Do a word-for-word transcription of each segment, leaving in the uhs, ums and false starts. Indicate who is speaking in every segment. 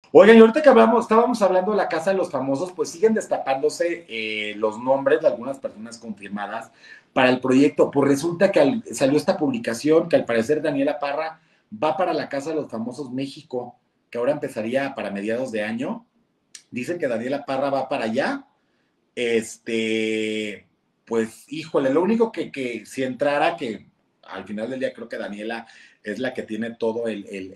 Speaker 1: Oigan, y ahorita que hablamos, estábamos hablando de la Casa de los Famosos, pues siguen destapándose eh, los nombres de algunas personas confirmadas para el proyecto. Pues resulta que al, salió esta publicación que al parecer Daniela Parra va para la Casa de los Famosos México, que ahora empezaría para mediados de año. Dicen que Daniela Parra va para allá. Este, pues, híjole, lo único que, que si entrara, que al final del día creo que Daniela es la que tiene todo el, el,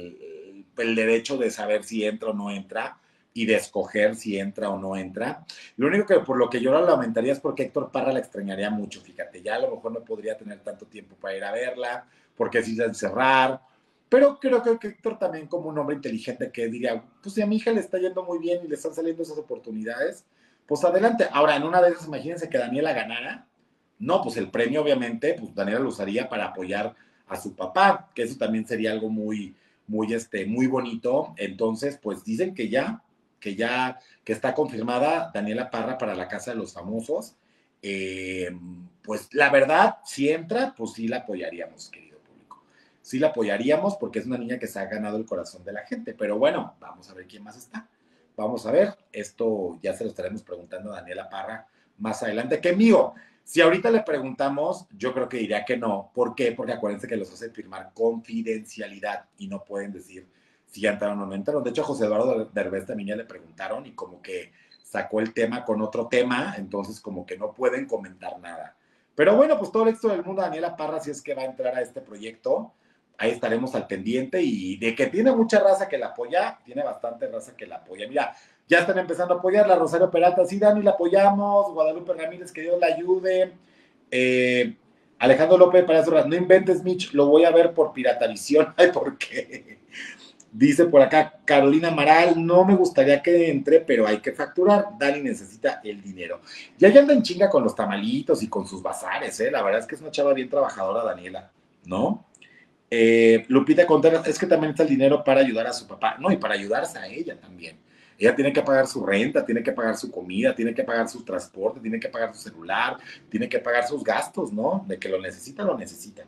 Speaker 1: el, el derecho de saber si entra o no entra y de escoger si entra o no entra. Lo único que por lo que yo la lamentaría es porque Héctor Parra la extrañaría mucho, fíjate, ya a lo mejor no podría tener tanto tiempo para ir a verla, porque si se encerrar, pero creo que Héctor también como un hombre inteligente que diría, pues si a mi hija le está yendo muy bien y le están saliendo esas oportunidades, pues adelante. Ahora, en una de esas, imagínense que Daniela ganara. No, pues el premio, obviamente, pues Daniela lo usaría para apoyar a su papá, que eso también sería algo muy, muy, este, muy bonito. Entonces, pues dicen que ya, que ya, que está confirmada Daniela Parra para la Casa de los Famosos. Eh, pues la verdad, si entra, pues sí la apoyaríamos, querido público. Sí la apoyaríamos porque es una niña que se ha ganado el corazón de la gente. Pero bueno, vamos a ver quién más está. Vamos a ver, esto ya se lo estaremos preguntando a Daniela Parra más adelante. Que mío, si ahorita le preguntamos, yo creo que diría que no. ¿Por qué? Porque acuérdense que los hace firmar confidencialidad y no pueden decir si ya entraron o no entraron. De hecho, a José Eduardo Derbez también ya le preguntaron y como que sacó el tema con otro tema, entonces como que no pueden comentar nada. Pero bueno, pues todo el éxito del mundo a Daniela Parra si es que va a entrar a este proyecto. Ahí estaremos al pendiente y de que tiene mucha raza que la apoya, tiene bastante raza que la apoya. Mira, ya están empezando a apoyarla, Rosario Peralta, sí, Dani, la apoyamos, Guadalupe Ramírez, que Dios la ayude, eh, Alejandro López Palacio, no inventes, Mitch, lo voy a ver por Piratavisión, ay, ¿por qué? Dice por acá Carolina Amaral, no me gustaría que entre, pero hay que facturar. Dani necesita el dinero. Ya ya anda en chinga con los tamalitos y con sus bazares, ¿eh? La verdad es que es una chava bien trabajadora, Daniela, ¿no? Eh, Lupita Contreras, es que también está el dinero para ayudar a su papá, no, y para ayudarse a ella también. Ella tiene que pagar su renta, tiene que pagar su comida, tiene que pagar su transporte, tiene que pagar su celular, tiene que pagar sus gastos, ¿no? De que lo necesita, lo necesita.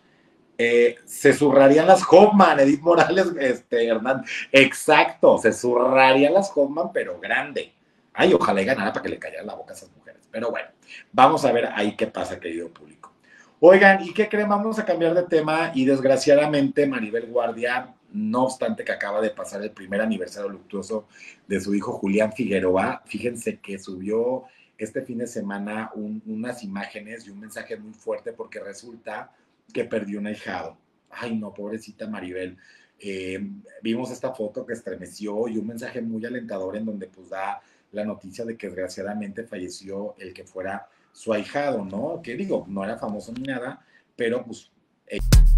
Speaker 1: Eh, se zurrarían las Hoffman, Edith Morales, este, Hernán. Exacto, se zurrarían las Hoffman, pero grande. Ay, ojalá y ganara para que le callara la boca a esas mujeres. Pero bueno, vamos a ver ahí qué pasa, querido público. Oigan, ¿y qué creen? Vamos a cambiar de tema y desgraciadamente Maribel Guardia, no obstante que acaba de pasar el primer aniversario luctuoso de su hijo Julián Figueroa, fíjense que subió este fin de semana un, unas imágenes y un mensaje muy fuerte porque resulta que perdió un ahijado. Ay, no, pobrecita Maribel. Eh, vimos esta foto que estremeció y un mensaje muy alentador en donde pues da la noticia de que desgraciadamente falleció el que fuera su ahijado, ¿no? Que digo, no era famoso ni nada, pero pues